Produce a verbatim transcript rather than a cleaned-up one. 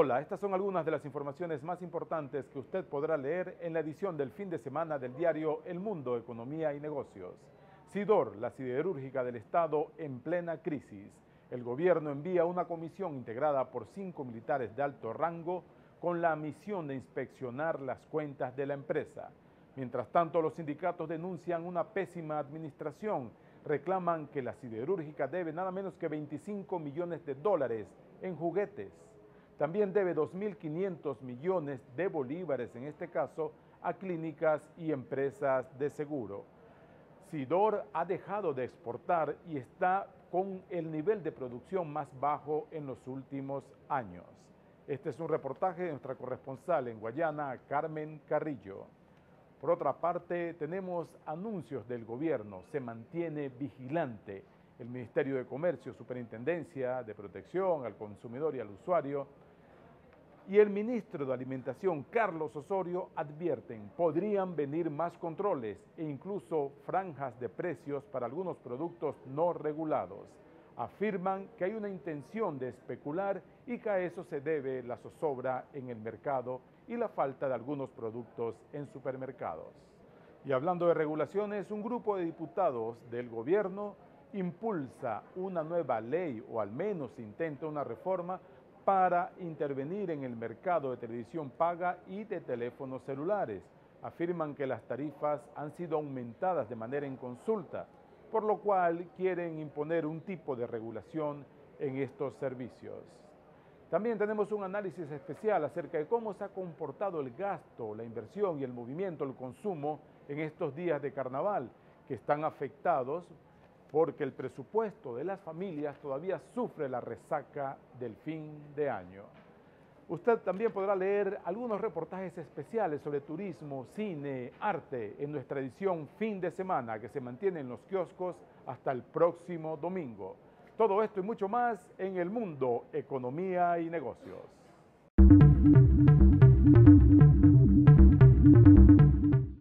Hola, estas son algunas de las informaciones más importantes que usted podrá leer en la edición del fin de semana del diario El Mundo, Economía y Negocios. Sidor, la siderúrgica del Estado en plena crisis. El gobierno envía una comisión integrada por cinco militares de alto rango con la misión de inspeccionar las cuentas de la empresa. Mientras tanto, los sindicatos denuncian una pésima administración. Reclaman que la siderúrgica debe nada menos que veinticinco millones de dólares en juguetes. También debe dos mil quinientos millones de bolívares, en este caso, a clínicas y empresas de seguro. Sidor ha dejado de exportar y está con el nivel de producción más bajo en los últimos años. Este es un reportaje de nuestra corresponsal en Guayana, Carmen Carrillo. Por otra parte, tenemos anuncios del gobierno. Se mantiene vigilante. El Ministerio de Comercio, Superintendencia de Protección al Consumidor y al Usuario, y el ministro de Alimentación, Carlos Osorio, advierten podrían venir más controles e incluso franjas de precios para algunos productos no regulados. Afirman que hay una intención de especular y que a eso se debe la zozobra en el mercado y la falta de algunos productos en supermercados. Y hablando de regulaciones, un grupo de diputados del gobierno impulsa una nueva ley, o al menos intenta una reforma, para intervenir en el mercado de televisión paga y de teléfonos celulares. Afirman que las tarifas han sido aumentadas de manera inconsulta, por lo cual quieren imponer un tipo de regulación en estos servicios. También tenemos un análisis especial acerca de cómo se ha comportado el gasto, la inversión y el movimiento, el consumo en estos días de carnaval, que están afectados porque el presupuesto de las familias todavía sufre la resaca del fin de año. Usted también podrá leer algunos reportajes especiales sobre turismo, cine, arte en nuestra edición fin de semana que se mantiene en los kioscos hasta el próximo domingo. Todo esto y mucho más en El Mundo, Economía y Negocios.